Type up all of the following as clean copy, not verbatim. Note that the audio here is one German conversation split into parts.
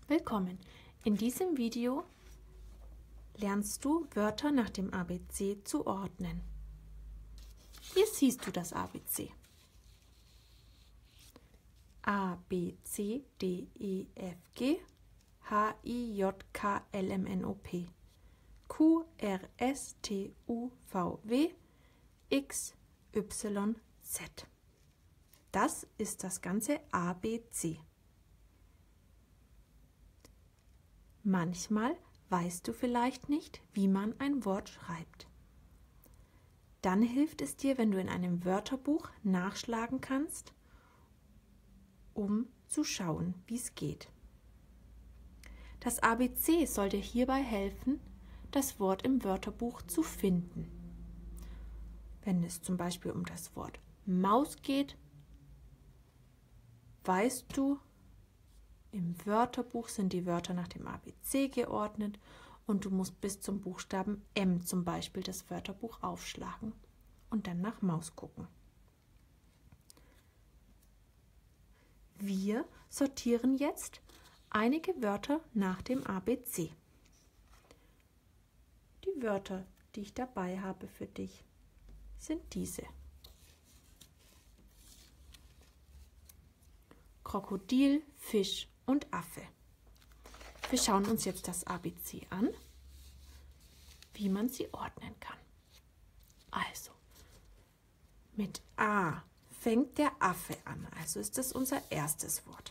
Willkommen! In diesem Video lernst du Wörter nach dem ABC zu ordnen. Hier siehst du das ABC. A, B, C, D, E, F, G, H, I, J, K, L, M, N, O, P, Q, R, S, T, U, V, W, X, Y, Z. Das ist das ganze ABC. Manchmal weißt du vielleicht nicht, wie man ein Wort schreibt. Dann hilft es dir, wenn du in einem Wörterbuch nachschlagen kannst, um zu schauen, wie es geht. Das ABC soll dir hierbei helfen, das Wort im Wörterbuch zu finden. Wenn es zum Beispiel um das Wort Maus geht, weißt du, im Wörterbuch sind die Wörter nach dem ABC geordnet und du musst bis zum Buchstaben M zum Beispiel das Wörterbuch aufschlagen und dann nach Maus gucken. Wir sortieren jetzt einige Wörter nach dem ABC. Die Wörter, die ich dabei habe für dich, sind diese. Krokodil, Fisch und Affe. Wir schauen uns jetzt das ABC an, wie man sie ordnen kann. Also, mit A fängt der Affe an, also ist das unser erstes Wort.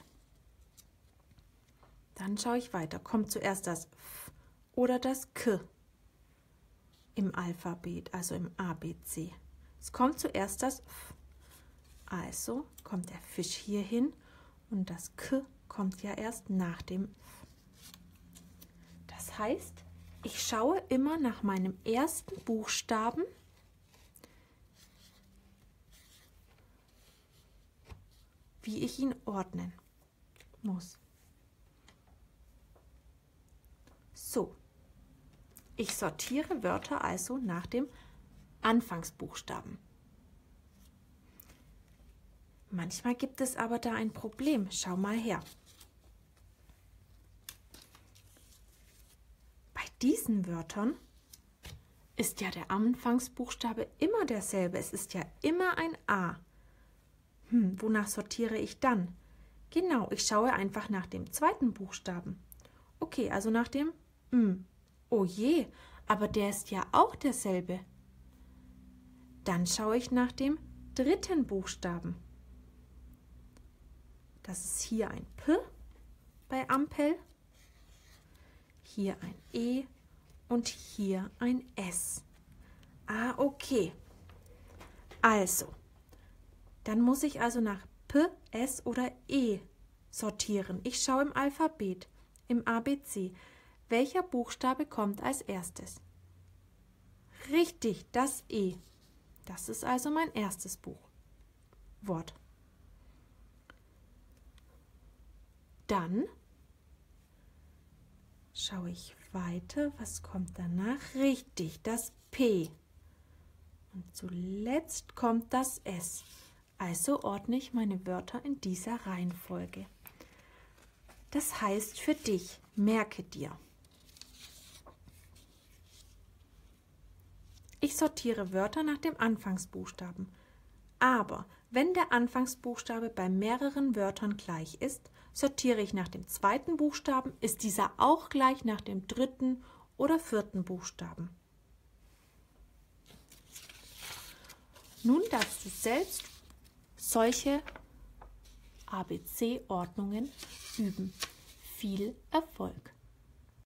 Dann schaue ich weiter. Kommt zuerst das F oder das K im Alphabet, also im ABC. Es kommt zuerst das F. Also kommt der Fisch hier hin und das K kommt ja erst nach dem F. Das heißt, ich schaue immer nach meinem ersten Buchstaben, wie ich ihn ordnen muss. So, ich sortiere Wörter also nach dem Anfangsbuchstaben. Manchmal gibt es aber da ein Problem. Schau mal her. Bei diesen Wörtern ist ja der Anfangsbuchstabe immer derselbe. Es ist ja immer ein A. Wonach sortiere ich dann? Genau, ich schaue einfach nach dem zweiten Buchstaben. Okay, also nach dem M. Oh je, aber der ist ja auch derselbe. Dann schaue ich nach dem dritten Buchstaben. Das ist hier ein P bei Ampel, hier ein E und hier ein S. Ah, okay. Also, dann muss ich also nach P, S oder E sortieren. Ich schaue im Alphabet, im ABC. Welcher Buchstabe kommt als erstes? Richtig, das E. Das ist also mein erstes Wort. Dann schaue ich weiter. Was kommt danach? Richtig, das P. Und zuletzt kommt das S. Also ordne ich meine Wörter in dieser Reihenfolge. Das heißt für dich, merke dir. Ich sortiere Wörter nach dem Anfangsbuchstaben. Aber wenn der Anfangsbuchstabe bei mehreren Wörtern gleich ist, sortiere ich nach dem zweiten Buchstaben, ist dieser auch gleich nach dem dritten oder vierten Buchstaben. Nun darfst du selbst solche ABC-Ordnungen üben. Viel Erfolg!